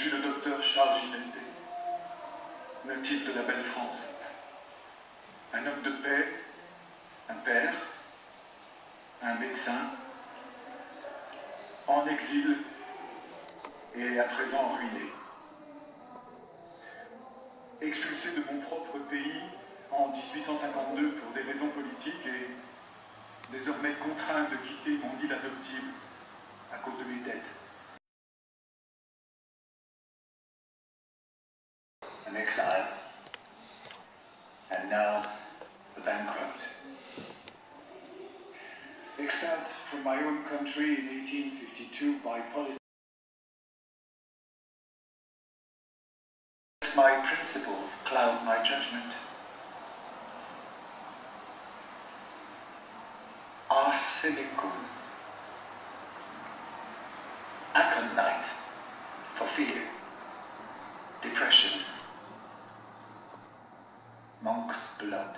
suis le docteur Charles Ginestè, natif de la belle France. Un homme de paix, un père, un médecin, en exil et à présent ruiné. Expulsé de mon propre pays en 1852 pour des raisons politiques et désormais contraint de quitter mon île adoptive à cause de mes dettes. An exile, and now a bankrupt. Expelled from my own country in 1852 by politics. My principles cloud my judgment. Arsenicum. Aconite for fear, depression, monk's blood.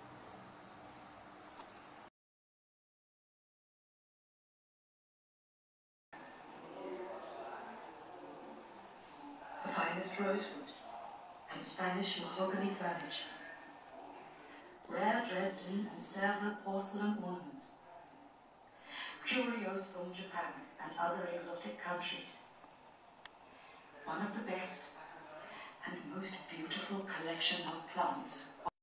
The finest rosewood and Spanish mahogany furniture, rare Dresden and Sèvres porcelain ornaments, curios from Japan and other exotic countries. One of the best and most beautiful collection of plants